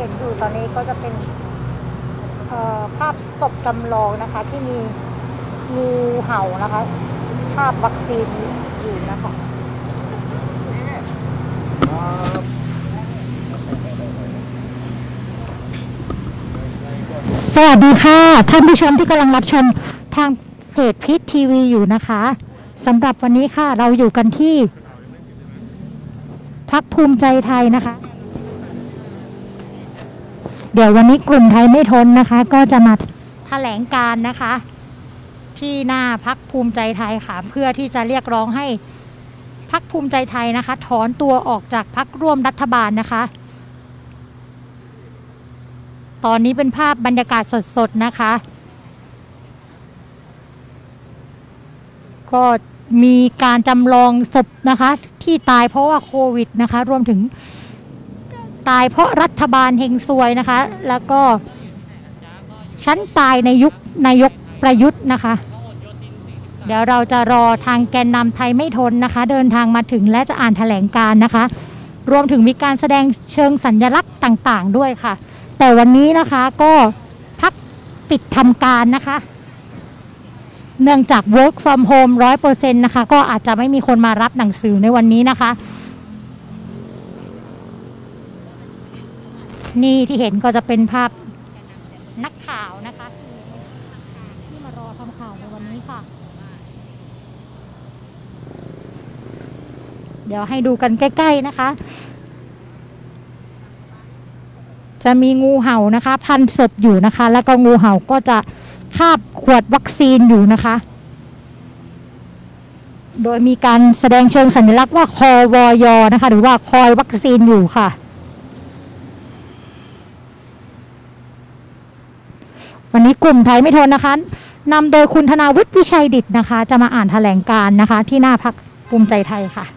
ห็นอยู่ตอนนี้ก็จะเป็นภาพศพจำลองนะคะที่มีงูเห่านะคะคาบวัคซีนอยู่นะคะสวัสดีค่ะท่านผู้ชมที่กำลังรับชมทางเพจพิษทีวีอยู่นะคะสำหรับวันนี้ค่ะเราอยู่กันที่พรรคภูมิใจไทยนะคะเดี๋ยววันนี้กลุ่มไทยไม่ทนนะคะก็จะมาแถลงการนะคะที่หน้าพรรคภูมิใจไทยค่ะเพื่อที่จะเรียกร้องให้พรรคภูมิใจไทยนะคะถอนตัวออกจากพรรคร่วมรัฐบาลนะคะตอนนี้เป็นภาพบรรยากาศสดๆนะคะก็มีการจำลองศพนะคะที่ตายเพราะว่าโควิดนะคะรวมถึงตายเพราะรัฐบาลเฮงซวยนะคะแล้วก็ฉันตายในยุคนายกประยุทธ์นะคะเดี๋ยวเราจะรอทางแกนนำไทยไม่ทนนะคะเดินทางมาถึงและจะอ่านแถลงการนะคะรวมถึงมีการแสดงเชิงสัญลักษณ์ต่างๆด้วยค่ะแต่วันนี้นะคะก็พักปิดทำการนะคะเนื่องจาก work from home 100% นะคะก็อาจจะไม่มีคนมารับหนังสือในวันนี้นะคะนี่ที่เห็นก็จะเป็นภาพนักข่าวนะคะที่มารอทำข่าวในวันนี้ค่ะเดี๋ยวให้ดูกันใกล้ๆนะคะจะมีงูเห่านะคะพันศพอยู่นะคะแล้วก็งูเห่าก็จะคาบขวดวัคซีนอยู่นะคะโดยมีการแสดงเชิงสัญลักษณ์ว่าคอวยนะคะหรือว่าคอยวัคซีนอยู่ค่ะวันนี้กลุ่มไทยไม่ทนนะคะนำโดยคุณธนาวุฒิวิชัยดิษฐ์นะคะจะมาอ่านแถลงการณ์นะคะที่หน้าพรรคภูมิใจไทยค่ะ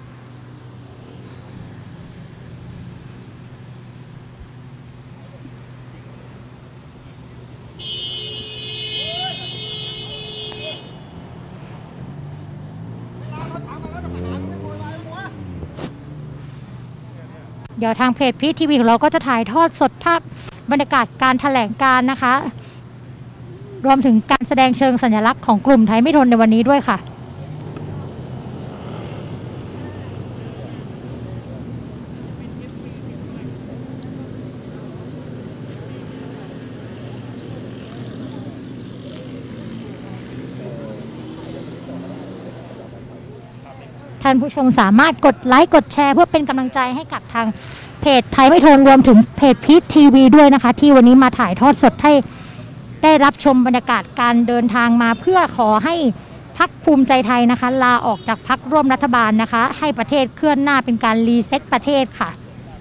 เดี๋ยวทางเพจพีททีวีของเราก็จะถ่ายทอดสดภาพบรรยากาศการแถลงการนะคะรวมถึงการแสดงเชิงสัญลักษณ์ของกลุ่มไทยไม่ทนในวันนี้ด้วยค่ะท่านผู้ชมสามารถกดไลค์กดแชร์เพื่อเป็นกำลังใจให้กับทางเพจไทยไม่ทนรวมถึงเพจพีททีวีด้วยนะคะที่วันนี้มาถ่ายทอดสดให้ได้รับชมบรรยากาศการเดินทางมาเพื่อขอให้พรรคภูมิใจไทยนะคะลาออกจากพรรคร่วมรัฐบาลนะคะให้ประเทศเคลื่อนหน้าเป็นการรีเซ็ตประเทศค่ะ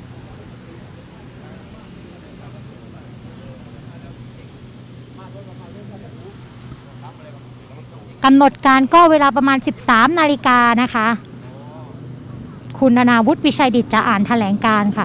กำหนดการก็เวลาประมาณ 13 นาฬิกานะคะคุณธนาวุฒิวิชัยดิษฐ์จะอ่านแถลงการค่ะ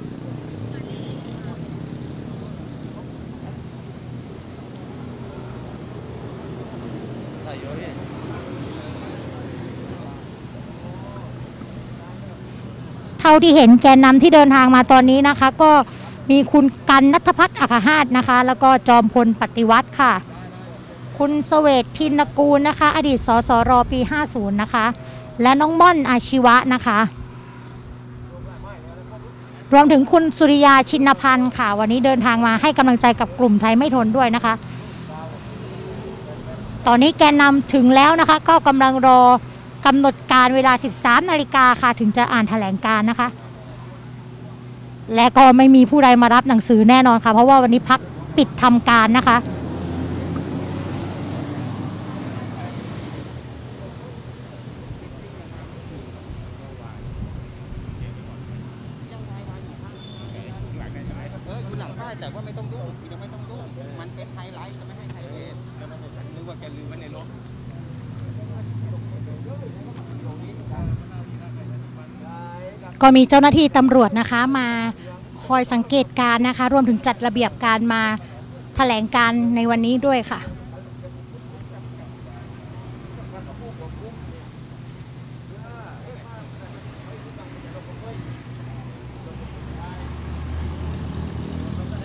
เท่าที่เห็นแกนนำที่เดินทางมาตอนนี้นะคะก็มีคุณกันณัฐพัฒน์อัครหาสนะคะแล้วก็จอมพลปฏิวัติค่ะคุณเสวตทินกูลนะคะอดีตสสรปี 50 นะคะและน้องม่อนอาชีวะนะคะรวมถึงคุณสุริยาชินพันธ์ค่ะวันนี้เดินทางมาให้กำลังใจกับกลุ่มไทยไม่ทนด้วยนะคะตอนนี้แกนนำถึงแล้วนะคะก็กำลังรอกำหนดการเวลา 13 นาฬิกาค่ะถึงจะอ่านแถลงการนะคะและก็ไม่มีผู้ใดมารับหนังสือแน่นอนค่ะเพราะว่าวันนี้พรรคปิดทำการนะคะคุณหลังได้แต่ว่าไม่ต้องยุ่งยังไม่ต้องยุ่งมันเป็นไฮไลท์จะไม่ให้ใครเห็นนึกว่าแกลืมไว้ในรถก็มีเจ้าหน้าที่ตำรวจนะคะมาคอยสังเกตการนะคะรวมถึงจัดระเบียบการมาแถลงการในวันนี้ด้วยค่ะใ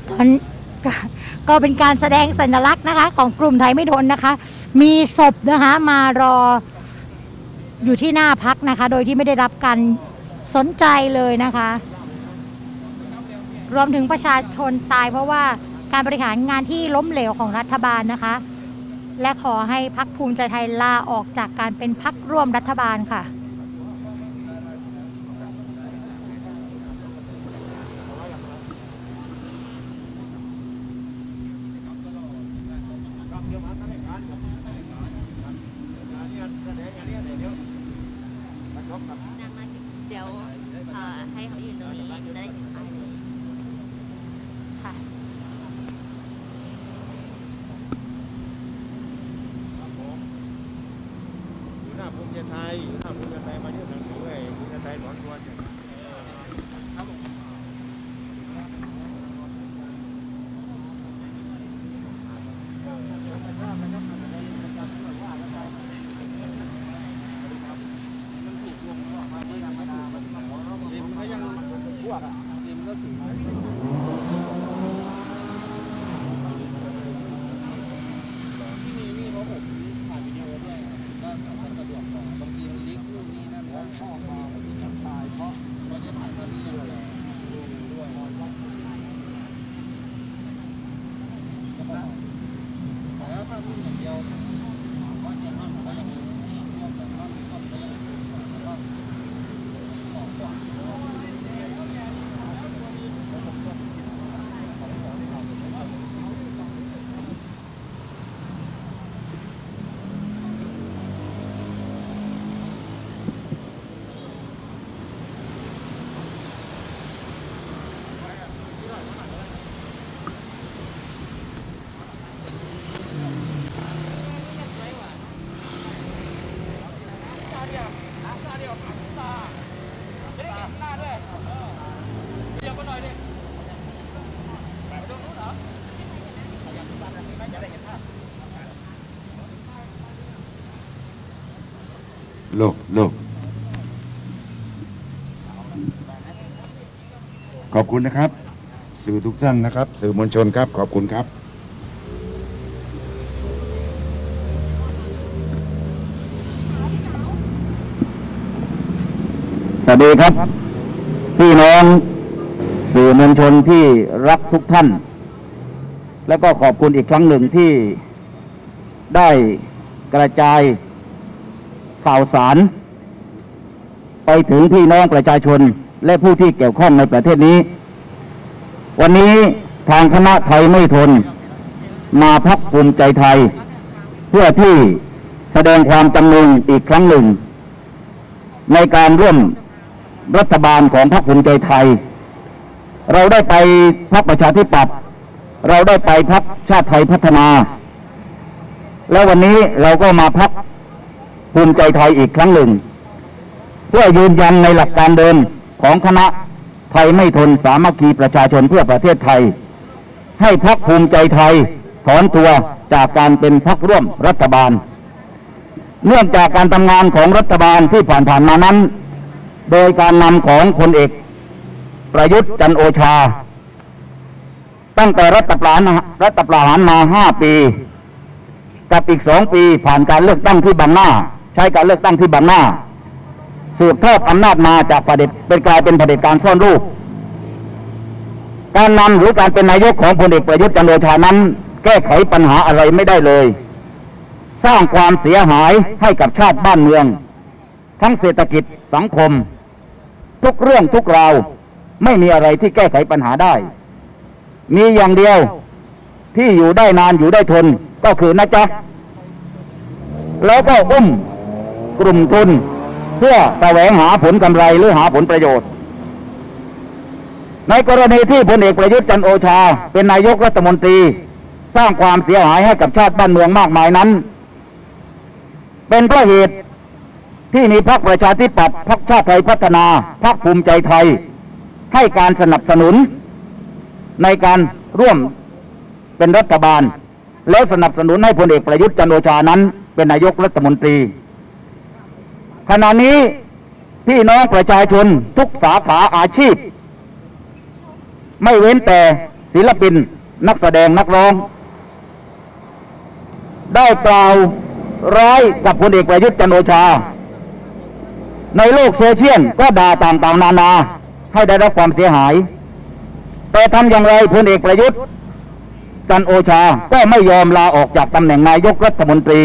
ตอนก็เป็นการแสดงสัญลักษณ์นะคะของกลุ่มไทยไม่ทนนะคะมีศพนะคะมารออยู่ที่หน้าพักนะคะโดยที่ไม่ได้รับการสนใจเลยนะคะรวมถึงประชาชนตายเพราะว่าการบริหารงานที่ล้มเหลวของรัฐบาลนะคะและขอให้พรรคภูมิใจไทยลาออกจากการเป็นพรรคร่วมรัฐบาลค่ะเดี๋ยวให้เขายืนตรงนี้จะได้เห็นป้ายเลยค่ะอยู่หน้าภูมิใจไทยอยู่หน้าภูมิใจไทยมายื่นหนังสือให้ภูมิใจไทยถอนตัวลูกขอบคุณนะครับสื่อทุกท่านนะครับสื่อมวลชนครับขอบคุณครับสวัสดีครับพี่น้องสื่อมวลชนที่รักทุกท่านแล้วก็ขอบคุณอีกครั้งหนึ่งที่ได้กระจายข่าวสารไปถึงพี่น้องประชาชนและผู้ที่เกี่ยวข้องในประเทศนี้วันนี้ทางคณะไทยไม่ทนมาพรรคภูมิใจไทยเพื่อที่แสดงความจำนงอีกครั้งหนึ่งในการร่วมรัฐบาลของพรรคภูมิใจไทยเราได้ไปพรรคประชาธิปัตย์เราได้ไปพรรคชาติไทยพัฒนาแล้ววันนี้เราก็มาพรรคภูมิใจไทยอีกครั้งหนึ่งเพื่อยืนยันในหลักการเดิมของคณะไทยไม่ทนสามัคคีประชาชนเพื่อประเทศไทยให้พรรคภูมิใจไทยถอนตัวจากการเป็นพรรคร่วมรัฐบาลเนื่องจากการทำงานของรัฐบาลที่ผ่านมานั้นโดยการนำของพลเอกประยุทธ์จันทร์โอชาตั้งแต่รัฐประหารมา5 ปีกับอีก2 ปีผ่านการเลือกตั้งที่บังหน้าใช้การเลือกตั้งที่บังหน้าสืบทอดอำนาจมาจากเผด็จเป็นกลายเป็นเผด็จการซ่อนรูปการนำหรือการเป็นนายกของพลเอกประยุทธ์จันทร์โอชานั้นแก้ไขปัญหาอะไรไม่ได้เลยสร้างความเสียหายให้กับชาติบ้านเมืองทั้งเศรษฐกิจสังคมทุกเรื่องทุกราวไม่มีอะไรที่แก้ไขปัญหาได้มีอย่างเดียวที่อยู่ได้นานอยู่ได้ทนก็คือนะจ๊ะแล้วก็กลุ่มทุนเพื่อแสวงหาผลกำไรหรือหาผลประโยชน์ในกรณีที่พลเอกประยุทธ์จันทร์โอชาเป็นนายกรัฐมนตรีสร้างความเสียหายให้กับชาติบ้านเมืองมากมายนั้นเป็นเพราะเหตุที่มีพรรคประชาธิปัตย์พรรคชาติไทยพัฒนาพรรคภูมิใจไทยให้การสนับสนุนในการร่วมเป็นรัฐบาลแล้วสนับสนุนให้พลเอกประยุทธ์จันทร์โอชานั้นเป็นนายกรัฐมนตรีขณะนี้พี่น้องประชาชนทุกสาขาอาชีพไม่เว้นแต่ศิศิลปินนักแสดงนักร้องได้กล่าวร้ายกับพลเอกประยุทธ์จันทร์โอชาในโลกโซเชียลก็ด่าต่างๆนานาให้ได้รับความเสียหายแต่ทำอย่างไรพลเอกประยุทธ์จันทร์โอชาก็ไม่ยอมลาออกจากตำแหน่งนายกรัฐมนตรี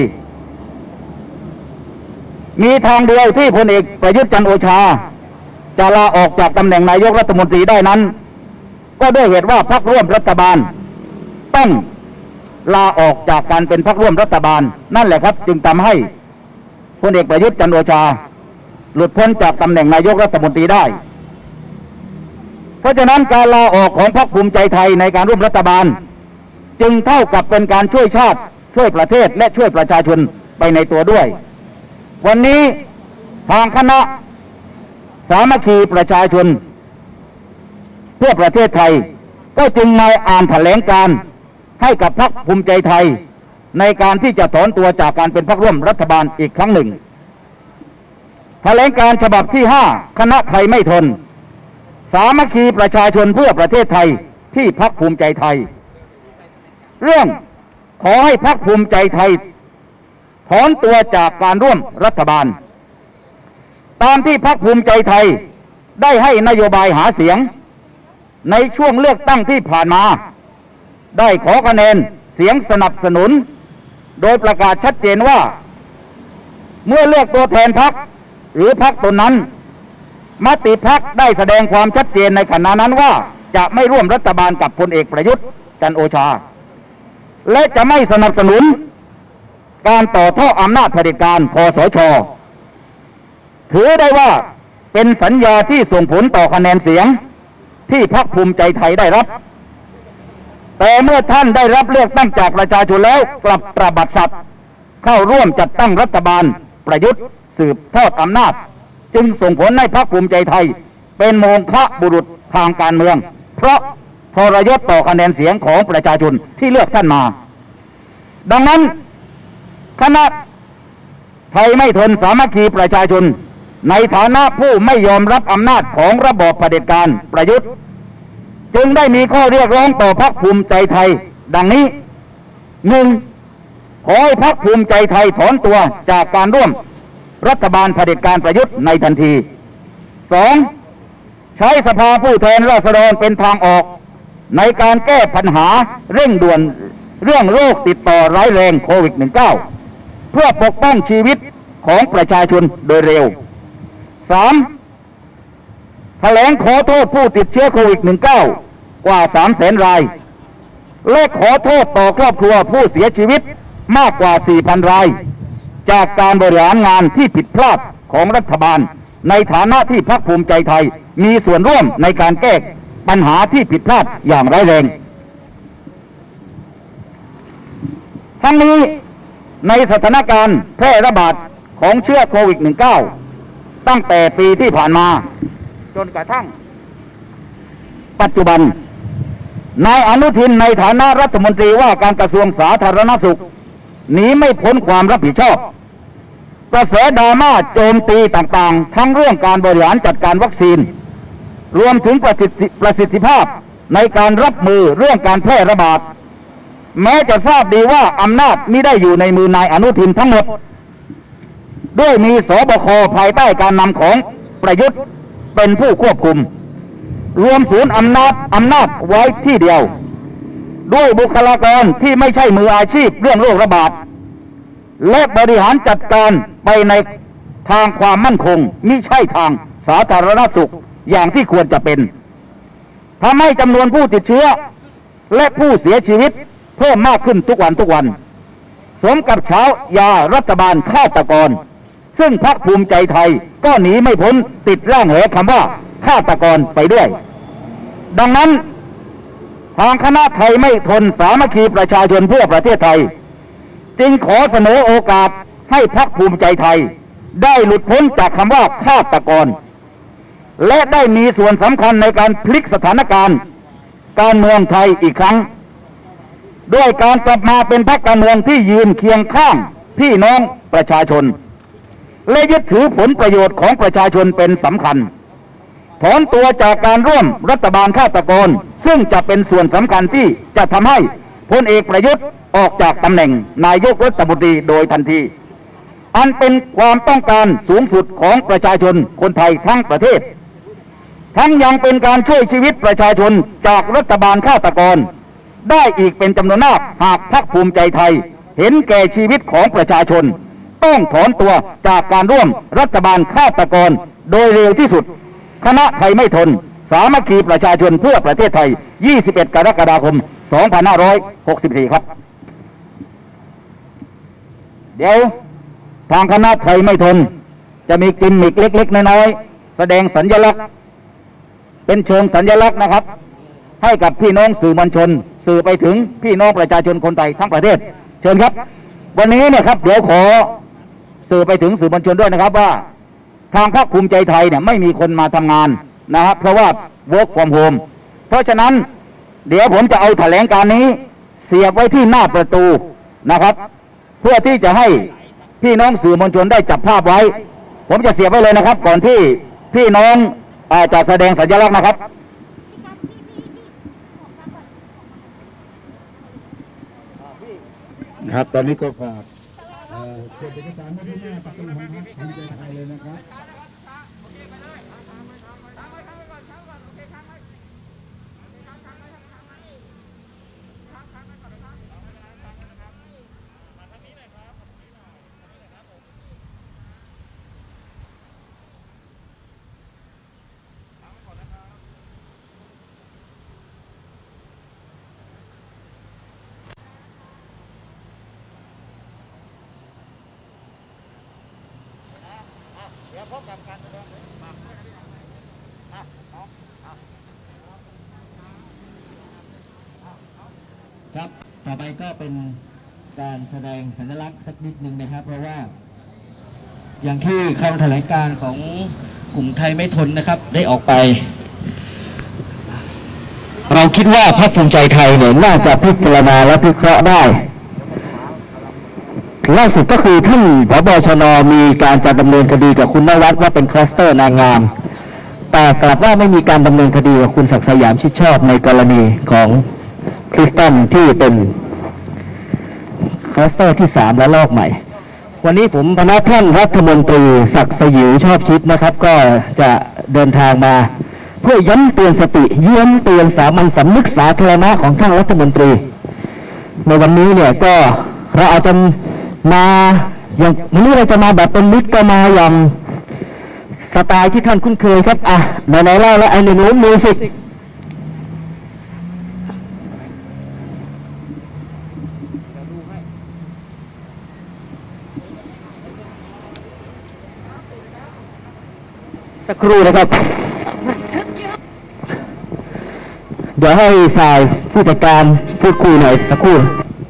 มีทางเดียวที่พลเอกประยุทธ์จันทร์โอชาจะลาออกจากตำแหน่งนายกรัฐมนตรีได้นั้นก็ด้วยเหตุว่าพรรคร่วมรัฐบาลต้องลาออกจากการเป็นพรรคร่วมรัฐบาลนั่นแหละครับจึงทำให้พลเอกประยุทธ์จันทร์โอชาหลุดพ้นจากตำแหน่งนายกรัฐมนตรีได้เพราะฉะนั้นการลาออกของพรรคภูมิใจไทยในการร่วมรัฐบาลจึงเท่ากับเป็นการช่วยชาติช่วยประเทศและช่วยประชาชนไปในตัวด้วยวันนี้ทางคณะสามัคคีประชาชนเพื่อประเทศไทยก็จึงมาอ่านแถลงการณ์ให้กับพรรคภูมิใจไทยในการที่จะถอนตัวจากการเป็นพรรคร่วมรัฐบาลอีกครั้งหนึ่งแถลงการณ์ฉบับที่5คณะไทยไม่ทนสามัคคีประชาชนเพื่อประเทศไทยที่พรรคภูมิใจไทยเรื่องขอให้พรรคภูมิใจไทยถอนตัวจากการร่วมรัฐบาลตามที่พรรคภูมิใจไทยได้ให้นโยบายหาเสียงในช่วงเลือกตั้งที่ผ่านมาได้ขอคะแนนเสียงสนับสนุนโดยประกาศชัดเจนว่าเมื่อเลือกตัวแทนพรรคหรือพรรคตนนั้นมติพรรคได้แสดงความชัดเจนในขณะนั้นว่าจะไม่ร่วมรัฐบาลกับพลเอกประยุทธ์จันทร์โอชาและจะไม่สนับสนุนการต่อท่ออำนาจเผด็จการคสช.ถือได้ว่าเป็นสัญญาที่ส่งผลต่อคะแนนเสียงที่พรรคภูมิใจไทยได้รับแต่เมื่อท่านได้รับเลือกตั้งจากประชาชนแล้วกลับตระบัดสัตย์เข้าร่วมจัดตั้งรัฐบาลประยุทธ์สืบทอดอำนาจจึงส่งผลให้พรรคภูมิใจไทยเป็นโมฆะบุรุษทางการเมืองเพราะทรยศต่อคะแนนเสียงของประชาชนที่เลือกท่านมาดังนั้นคณะไทยไม่ทนสามัคคีประชาชนในฐานะผู้ไม่ยอมรับอำนาจของระบอบเผด็จการประยุทธ์จึงได้มีข้อเรียกร้องต่อพรรคภูมิใจไทยดังนี้ 1. ขอให้พรรคภูมิใจไทยถอนตัวจากการร่วมรัฐบาลเผด็จการประยุทธ์ในทันที 2. ใช้สภาผู้แทนราษฎรเป็นทางออกในการแก้ปัญหาเร่งด่วนเรื่องโรคติดต่อร้ายแรงโควิด -19 เพื่อปกป้องชีวิตของประชาชนโดยเร็ว 3. แถลงขอโทษผู้ติดเชื้อโควิด -19 กว่า 300,000 รายและขอโทษต่อครอบครัวผู้เสียชีวิตมากกว่า 4,000 รายจากการบริหารงานที่ผิดพลาดของรัฐบาลในฐานะที่พรรคภูมิใจไทยมีส่วนร่วมในการแก้ปัญหาที่ผิดพลาดอย่างร้ายแรงทั้งนี้ในสถานการณ์แพร่ระบาดของเชื้อโควิด -19 ตั้งแต่ปีที่ผ่านมาจนกระทั่งปัจจุบันนายอนุทินในฐานะรัฐมนตรีว่าการกระทรวงสาธารณสุขหนีไม่พ้นความรับผิดชอบกระแสดราม่าโจมตีต่างๆทั้งเรื่องการบริหารจัดการวัคซีนรวมถึงประสิทธิภาพในการรับมือเรื่องการแพร่ระบาดแม้จะทราบดีว่าอำนาจมิได้อยู่ในมือนายอนุทินทั้งหมดด้วยมีสบคภายใต้การนำของประยุทธ์เป็นผู้ควบคุมรวมศูนย์อำนาจไว้ที่เดียวด้วยบุคลากรที่ไม่ใช่มืออาชีพเรื่องโรคระบาดและบริหารจัดการไปในทางความมั่นคงมิใช่ทางสาธารณสุขอย่างที่ควรจะเป็นทำให้จำนวนผู้ติดเชื้อและผู้เสียชีวิตเพิ่มมากขึ้นทุกวันสมกับฉายารัฐบาลฆาตกรซึ่งพรรคภูมิใจไทยก็หนีไม่พ้นติดร่างแหคำว่าฆาตกรไปด้วยดังนั้นทางคณะไทยไม่ทนสามัคคีประชาชนเพื่อประเทศไทยจึงขอเสนอโอกาสให้พรรคภูมิใจไทยได้หลุดพ้นจากคำว่าฆาตกรและได้มีส่วนสำคัญในการพลิกสถานการณ์การเมืองไทยอีกครั้งด้วยการกลับมาเป็นพรรคการเมืองที่ยืนเคียงข้างพี่น้องประชาชนและยึดถือผลประโยชน์ของประชาชนเป็นสำคัญถอนตัวจากการร่วมรัฐบาลฆาตกรซึ่งจะเป็นส่วนสำคัญที่จะทำให้พลเอกประยุทธ์ออกจากตำแหน่งนายกรัฐมนตรีโดยทันทีอันเป็นความต้องการสูงสุดของประชาชนคนไทยทั้งประเทศทั้งยังเป็นการช่วยชีวิตประชาชนจากรัฐบาลฆาตกรได้อีกเป็นจำนวนมากหากพรรคภูมิใจไทยเห็นแก่ชีวิตของประชาชนต้องถอนตัวจากการร่วมรัฐบาลฆาตกรโดยเร็วที่สุดคณะไทยไม่ทนสามัคคีประชาชนเพื่อประเทศไทย21 กรกฎาคม 2564 ครับเดี๋ยวทางคณะไทยไม่ทนจะมีกิมมิกเล็กๆน้อยๆแสดงสัญลักษณ์เป็นเชิงสัญลักษณ์นะครับให้กับพี่น้องสื่อมวลชนสื่อไปถึงพี่น้องประชาชนคนไทยทั้งประเทศเชิญครับวันนี้เนี่ยครับเดี๋ยวขอสื่อไปถึงสื่อมวลชนด้วยนะครับว่าทางพรรคภูมิใจไทยเนี่ยไม่มีคนมาทำงานนะครับเพราะว่า work from home เพราะฉะนั้นเดี๋ยวผมจะเอาแถลงการนี้เสียบไว้ที่หน้าประตูนะครับเพื่อที่จะให้พี่น้องสื่อมวลชนได้จับภาพไว้ผมจะเสียบไว้เลยนะครับก่อนที่พี่น้องจะแสดงสัญลักษณ์นะครับครับตอนนี้ก็ฝากเซ็นเอกสารมาที่หน้าประตูของพรรคภูมิใจไทยเลยนะครับครับต่อไปก็เป็นการแสดงสัญลักษณ์สักนิดหนึ่งนะครับเพราะว่าอย่างที่คำแถลงการของกลุ่มไทยไม่ทนนะครับได้ออกไปเราคิดว่าพรรคภูมิใจไทยเนี่ยน่าจะพิจารณาและพิเคราะห์ได้ล่าสุดก็คือท่านผบ.ชน.มีการจะดำเนินคดีกับคุณนวัดว่าเป็นคลัสเตอร์นางงามแต่กลับว่าไม่มีการดำเนินคดีกับคุณศักดิ์สยามชิดชอบในกรณีของคริสตันที่เป็นคลัสเตอร์ที่3และลอกใหม่วันนี้ผมคณะท่านรัฐมนตรีศักดิ์สยิวชอบชิดนะครับก็จะเดินทางมาเพื่อย้ำเตือนสติเยื้อนเตือนสามัญสำนึกสาธารณะของท่านรัฐมนตรีในวันนี้เนี่ยก็เราอาจจะมาอย่างวันนี้เราจะมาแบบเป็นมิตรก็มาอย่างสไตล์ที่ท่านคุ้นเคยครับไหนๆเล่าแล้วไอ้หนูมิวสิกสักครู่นะครับเดี๋ยวให้ฝ่ายผู้จัดการพูดคุยหน่อยสักครู่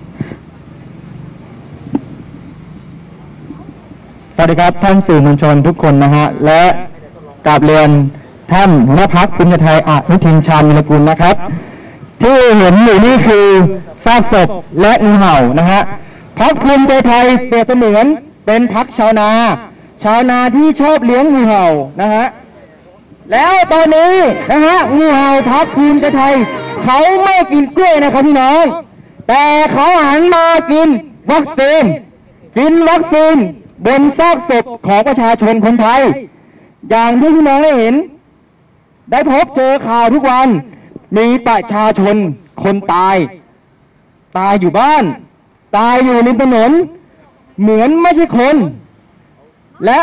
สวัสดีครับท่านสื่อมวลชนทุกคนนะฮะและกราบเรียนท่านหัวหน้าพรรคภูมิใจไทยอนุทินชาญวิรากูลนะครับที่เห็นอยู่นี่คือซากศพและงูเห่านะฮะพรรคภูมิใจไทยเปรียบเสมือนเป็นพรรคชาวนาที่ชอบเลี้ยงงูเห่านะฮะแล้วตอนนี้นะฮะงูเห่าพรรคภูมิใจไทยเขาไม่กินกล้วยนะครับพี่น้องแต่เขาหันมากินวัคซีนบนซากศพของประชาชนคนไทยอย่างที่พี่น้องได้เห็นได้พบเจอข่าวทุกวันมีประชาชนคนตายอยู่บ้านตายอยู่ริมถนนเหมือนไม่ใช่คนและ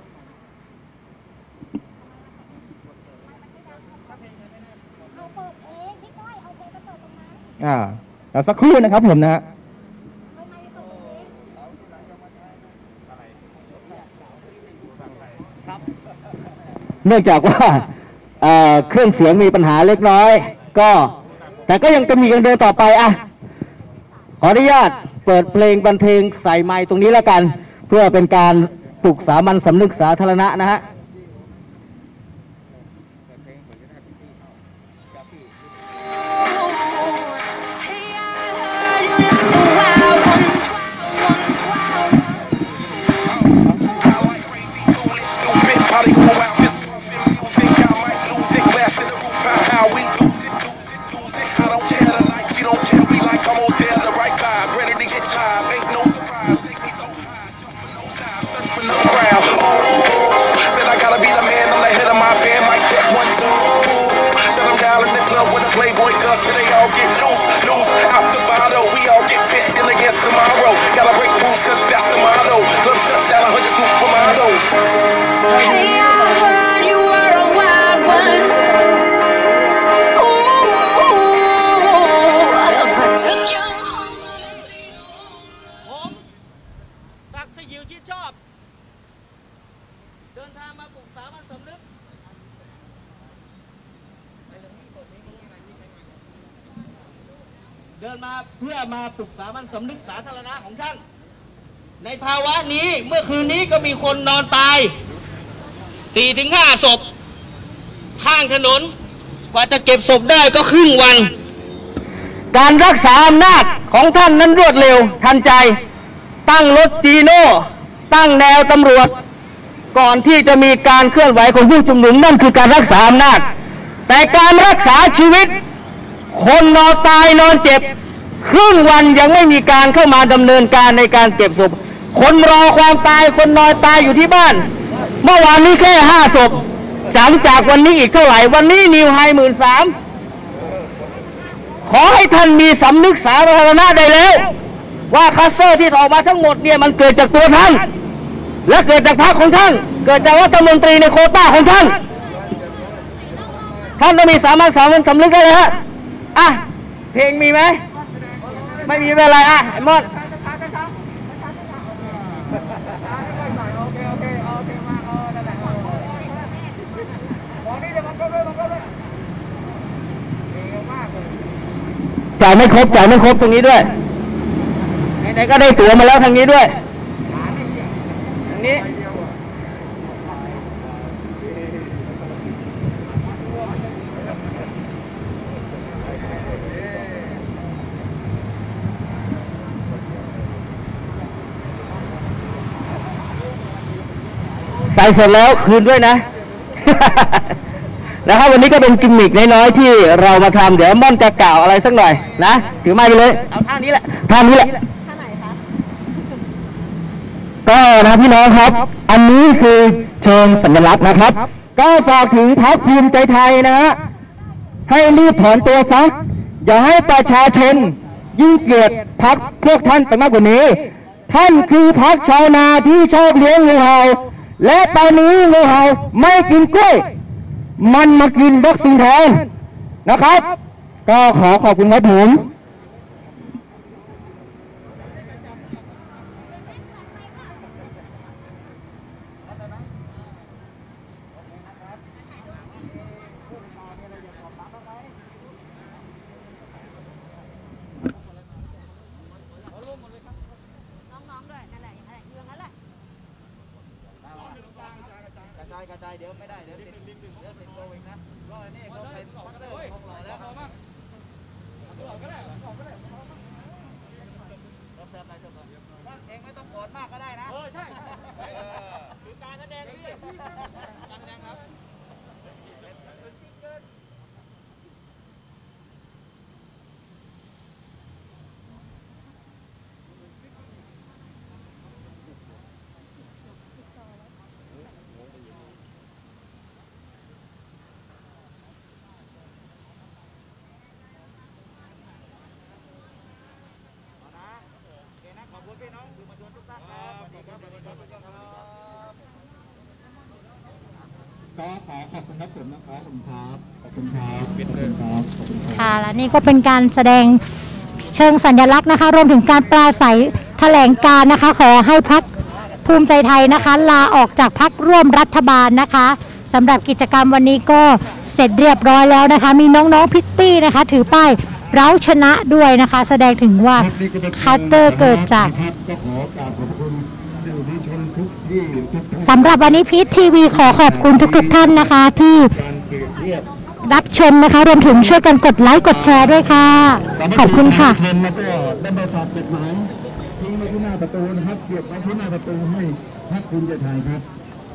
แล้วสักครู่นะครับผมนะเนื่องจากว่าเครื่องเสียงมีปัญหาเล็กน้อยแต่ก็ยังจะมีการเดินต่อไปขออนุญาตเปิดเพลงบันเทิงใส่ไมค์ตรงนี้แล้วกันเพื่อเป็นการปลุกสามัญสำนึกสาธารณะนะฮะ Probably go out, just you think I might lose เดินมาเพื่อมาปรึกษาบันสำนึกสาธารณะของท่านในภาวะนี้เมื่อคืนนี้ก็มีคนนอนตาย 4-5 ศพข้างถนนกว่าจะเก็บศพได้ก็ครึ่งวันการรักษาอำนาจของท่านนั้นรวดเร็วทันใจตั้งรถจีโน่ตั้งแนวตำรวจก่อนที่จะมีการเคลื่อนไหวของผู้ชุมนุมนั่นคือการรักษาอำนาจแต่การรักษาชีวิตคนนอนตายนอนเจ็บครึ่งวันยังไม่มีการเข้ามาดำเนินการในการเก็บศพคนรอความตายคนนอนตายอยู่ที่บ้านเมื่อวานนี้แค่5 ศพหลังจากวันนี้อีกเท่าไหร่วันนี้นิวไฮ13,000ขอให้ท่านมีสำนึกสาธารณะได้แล้วว่าคัสเตอร์ที่ออกมาทั้งหมดเนี่ยมันเกิดจากตัวท่านและเกิดจากพรรคของท่านเกิดจากรัฐมนตรีในโควต้าของท่านต้องมีสามัญสำนึกได้เลยฮะอ่ะเพลงมีไหมไม่มีเป็นไรอ่ะไอ้มดจ่ายไม่ครบตรงนี้ด้วยไหนๆก็ได้ตั๋วมาแล้วทางนี้ด้วยทางนี้ใส่เสร็จแล้วคืนด้วยนะ นะครับวันนี้ก็เป็นกิมมิกน้อยๆที่เรามาทำเดี๋ยวม่อนจะกล่าวอะไรสักหน่อยนะถือไม้ไปเลยเอาท่านี้แหละท่าไหนคะก็นะพี่น้องครับอันนี้คือเชิงสัญลักษณ์นะครับก็ฝากถึงพรรคภูมิใจไทยนะฮะให้รีบถอนตัวซะอย่าให้ประชาชนยิ่งเกลียดพรรคพวกท่านไปมากกว่านี้ท่านคือพรรคชาวนาที่ชอบเลี้ยงงูเห่าและตอนนี้งูเห่าไม่กินกล้วยมันมากินวัคซีนแทนนะครับก็ขอบคุณครับผมน้องๆด้วยนั่นแหละอยู่งั้นแหละกระจายเดี๋ยวไม่ได้เดี๋ยวติดโควิดนะเพราะอันนี้เขาเป็นพักเตอร์ทองหล่อแล้วเองไม่ต้องโกรธมากก็ได้นะใช่คือการแสดงพี่การแสดงครับขอบคุณพี่น้องสื่อมวลชนทุกท่านครับสวัสดีครับก็ขอขอบคุณครับผมนะครับขอบคุณครับค่ะและนี่ก็เป็นการแสดงเชิงสัญลักษณ์นะคะรวมถึงการปราศัยแถลงการนะคะขอให้พรรคภูมิใจไทยนะคะลาออกจากพรรคร่วมรัฐบาลนะคะสำหรับกิจกรรมวันนี้ก็เสร็จเรียบร้อยแล้วนะคะมีน้องๆพิตตี้นะคะถือป้ายเราชนะด้วยนะคะแสดงถึงว่าคัตเตอร์เกิดจากสำหรับวันนี้พีททีวีขอขอบคุณทุกท่านนะคะที่รับชมนะคะรวมถึงช่วยกันกดไลค์กดแชร์ด้วยค่ะขอบคุณค่ะแล้วก็ได้มาสอบกฎหมายทิ้งไว้ที่หน้าประตูนะครับเสียบไว้ที่หน้าประตูให้พรรคภูมิใจไทยครับ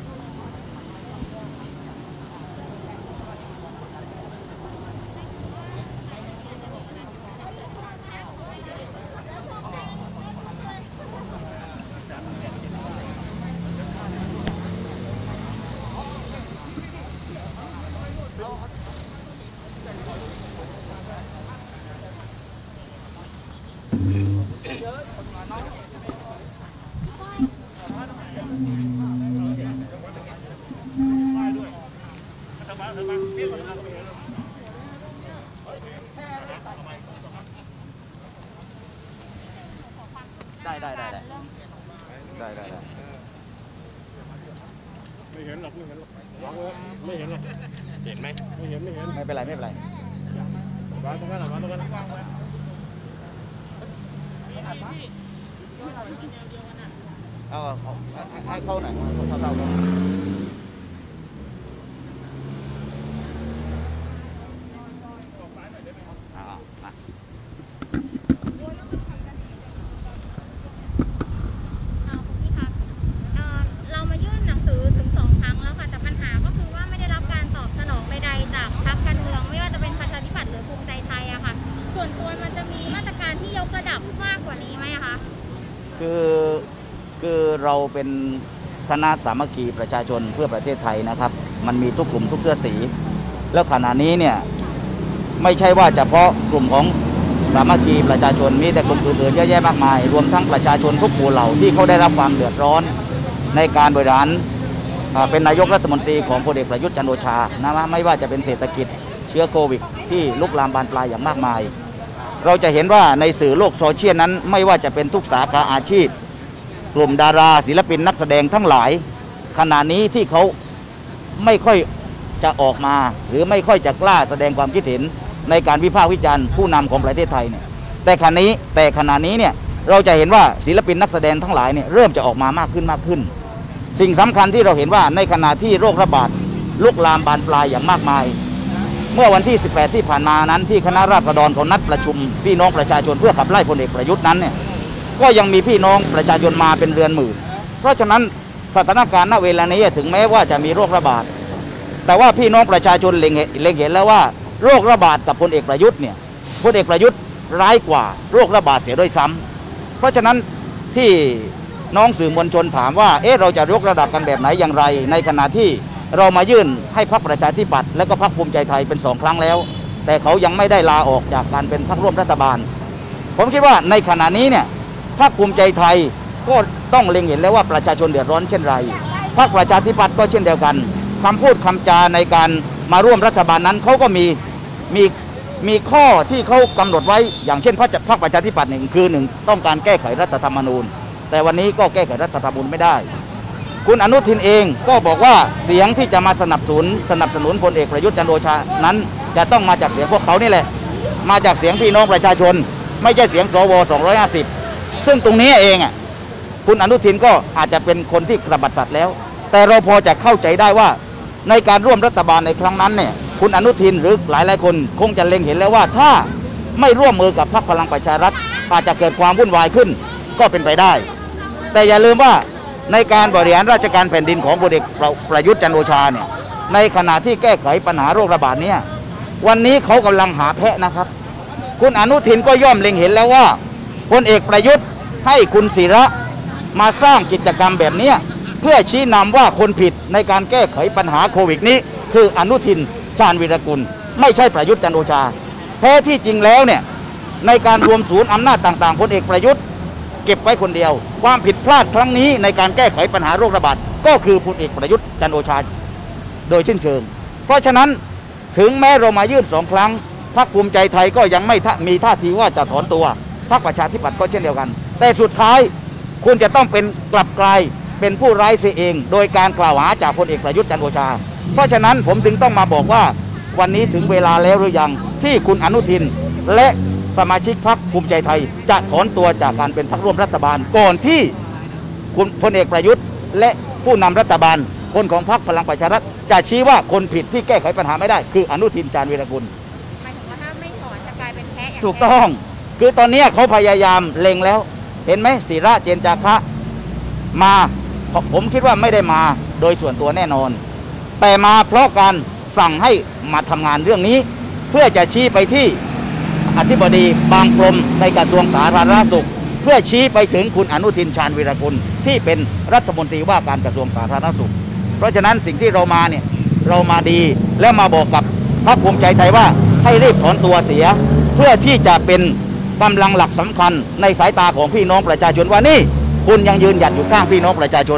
ได้ไม่เห็นหรอกไม่เห็นหรอกเห็นไหมไม่เห็นไม่เป็นไรวางตรงนั้นวางตรงนั้นเอาให้เข้าหน่อยเข้าเรามายื่นหนังสือถึง2 ครั้งแล้วค่ะแต่ปัญหาก็คือว่าไม่ได้รับการตอบสนองใดๆจากพรรคการเมืองไม่ว่าจะเป็นประชาธิปัตย์หรือภูมิใจไทยอะค่ะส่วนตัวมันจะมีมาตรการที่ยกระดับมากกว่านี้ไหมคะคือเราเป็นคณะสามัคคีประชาชนเพื่อประเทศไทยนะครับมันมีทุกกลุ่มทุกเสื้อสีแล้วขณะนี้เนี่ยไม่ใช่ว่าเฉพาะกลุ่มของสามัคคีประชาชนมีแต่กลุ่มอื่นๆเยอะแยะมากมายรวมทั้งประชาชนทุกหมู่เหล่าที่เขาได้รับความเดือดร้อนในการบริหารเป็นนายกรัฐมนตรีของพลเอกประยุทธ์จันทร์โอชานะไม่ว่าจะเป็นเศรษฐกิจเชื้อโควิดที่ลุกลามบานปลายอย่างมากมายเราจะเห็นว่าในสื่อโลกโซเชียลนั้นไม่ว่าจะเป็นทุกสาขาอาชีพกลุ่มดาราศิลปินนักแสดงทั้งหลายขณะนี้ที่เขาไม่ค่อยจะออกมาหรือไม่ค่อยจะกล้าแสดงความคิดเห็นในการวิพากษ์วิจารณ์ผู้นำของประเทศไทยเนี่ยแต่ขณะนี้เนี่ยเราจะเห็นว่าศิลปินนักแสดงทั้งหลายเนี่ยเริ่มจะออกมามากขึ้นสิ่งสำคัญที่เราเห็นว่าในขณะที่โรคระบาดลุกลามบานปลายอย่างมากมายเมื่อวันที่18ที่ผ่านมานั้นที่คณะราษฎรเขานัดประชุมพี่น้องประชาชนเพื่อขับไล่พลเอกประยุทธ์นั้นเนี่ยก็ยังมีพี่น้องประชาชนมาเป็นเรือนหมื่นเพราะฉะนั้นสถานการณ์ณเวลานี้ถึงแม้ว่าจะมีโรคระบาดแต่ว่าพี่น้องประชาชนเล็งเห็นแล้วว่าโรคระบาดกับพลเอกประยุทธ์เนี่ยพลเอกประยุทธ์ร้ายกว่าโรคระบาดเสียด้วยซ้ำเพราะฉะนั้นที่น้องสื่อมวลชนถามว่าเราจะยกระดับกันแบบไหนอย่างไรในขณะที่เรามายื่นให้พรรคประชาธิปัตย์และก็พรรคภูมิใจไทยเป็น2 ครั้งแล้วแต่เขายังไม่ได้ลาออกจากการเป็นพรรคร่วมรัฐบาลผมคิดว่าในขณะนี้เนี่ยพรรคภูมิใจไทยก็ต้องเล็งเห็นแล้วว่าประชาชนเดือดร้อนเช่นไรพรรคประชาธิปัตย์ก็เช่นเดียวกันคำพูดคำจาในการมาร่วมรัฐบาลนั้นเขาก็มีข้อที่เขากำหนดไว้อย่างเช่นพรรคประชาธิปัตย์คือ1ต้องการแก้ไขรัฐธรรมนูญแต่วันนี้ก็แก้ไขรัฐธรรมนูญไม่ได้คุณอนุทินเองก็บอกว่าเสียงที่จะมาสนับสนุนพลเอกประยุทธ์จันทร์โอชานั้นจะต้องมาจากเสียงพวกเขานี่แหละมาจากเสียงพี่น้องประชาชนไม่ใช่เสียงสว250ซึ่งตรงนี้เองคุณอนุทินก็อาจจะเป็นคนที่กระบัดสัตว์แล้วแต่เราพอจะเข้าใจได้ว่าในการร่วมรัฐบาลในครั้งนั้นเนี่ยคุณอนุทินหรือหลายคนคงจะเล็งเห็นแล้วว่าถ้าไม่ร่วมมือกับพรรคพลังประชารัฐอาจจะเกิดความวุ่นวายขึ้นก็เป็นไปได้แต่อย่าลืมว่าในการบริหารราชการแผ่นดินของพลเอกประยุทธ์จันทร์โอชาเนี่ยในขณะที่แก้ไขปัญหาโรคระบาดเนี่ยวันนี้เขากำลังหาแพะนะครับคุณอนุทินก็ย่อมเล็งเห็นแล้วว่าพลเอกประยุทธ์ให้คุณศิระมาสร้างกิจกรรมแบบนี้เพื่อชี้นำว่าคนผิดในการแก้ไขปัญหาโควิดนี้คืออนุทินชาญวีรกุลไม่ใช่ประยุทธ์จันทร์โอชาแท้ที่จริงแล้วเนี่ยในการรวมศูนย์อำนาจต่างๆพลเอกประยุทธ์เก็บไว้คนเดียวความผิดพลาดครั้งนี้ในการแก้ไขปัญหาโรคระบาดก็คือพลเอกประยุทธ์จันทร์โอชาโดยสิ้นเชิงเพราะฉะนั้นถึงแม้เรามายื่น2 ครั้งพรรคภูมิใจไทยก็ยังไม่มีท่าทีว่าจะถอนตัวพรรคประชาธิปัตย์ก็เช่นเดียวกันแต่สุดท้ายคุณจะต้องกลับกลายเป็นผู้ร้ายเสียเองโดยการกล่าวหาจากพลเอกประยุทธ์จันทร์โอชาเพราะฉะนั้นผมจึงต้องมาบอกว่าวันนี้ถึงเวลาแล้วหรือยังที่คุณอนุทินและสมาชิกพรรคภูมิใจไทยจะถอนตัวจากการเป็นพรรคร่วมรัฐบาลก่อนที่คุณพลเอกประยุทธ์และผู้นำรัฐบาลคนของพรรคพลังประชารัฐจะชี้ว่าคนผิดที่แก้ไขปัญหาไม่ได้คืออนุทินชาญวีรกุลหมายถึงว่าถ้าไม่ถอนจะกลายเป็นแพ้อย่างถูกต้องคือตอนนี้เขาพยายามเล็งแล้วเห็นไหมศิระเจนจาคะมาผมคิดว่าไม่ได้มาโดยส่วนตัวแน่นอนแต่มาเพราะการสั่งให้มาทำงานเรื่องนี้เพื่อจะชี้ไปที่อธิบดีบางกรมในกระทรวงสาธารณสุขเพื่อชี้ไปถึงคุณอนุทินชาญวีรกุลที่เป็นรัฐมนตรีว่าการกระทรวงสาธารณสุขเพราะฉะนั้นสิ่งที่เรามาเนี่ยเรามาดีและมาบอกกับพรรคภูมิใจไทยว่าให้รีบถอนตัวเสียเพื่อที่จะเป็นกำลังหลักสำคัญในสายตาของพี่น้องประชาชนว่านี่คุณยังยืนหยัดอยู่ข้างพี่น้องประชาชน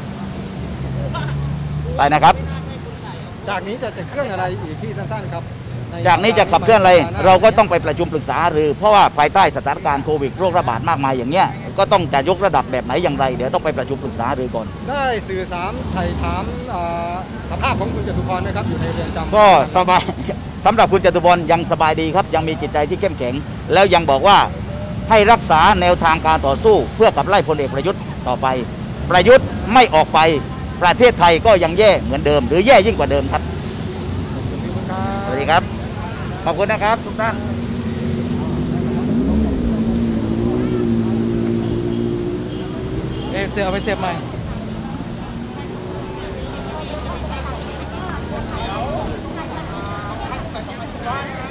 ไปนะครับจากนี้จะเคลื่อนอะไรอีกที่สั้นๆครับจากนี้จะขับเคลื่อนอะไรเราก็ต้องไปประชุมปรึกษาหรือเพราะว่าภายใต้สถานการณ์โควิดโรคระบาดมากมายอย่างเงี้ยก็ต้องจะยกระดับแบบไหนอย่างไรเดี๋ยวต้องไปประชุมปรึกษาหรือก่อนได้สื่อสารไถ่ถามสภาพของคุณจตุพรนะครับอยู่ในเรือนจำก็สบายสำหรับคุณจตุพรยังสบายดีครับยังมีจิตใจที่เข้มแข็งแล้วยังบอกว่าให้รักษาแนวทางการต่อสู้เพื่อขับไล่พลเอกประยุทธ์ต่อไปประยุทธ์ไม่ออกไปประเทศไทยก็ยังแย่เหมือนเดิมหรือแย่ยิ่งกว่าเดิมครับสวัสดีครับขอบคุณนะครับทุกท่านเสียเอาไปเสียบใหม่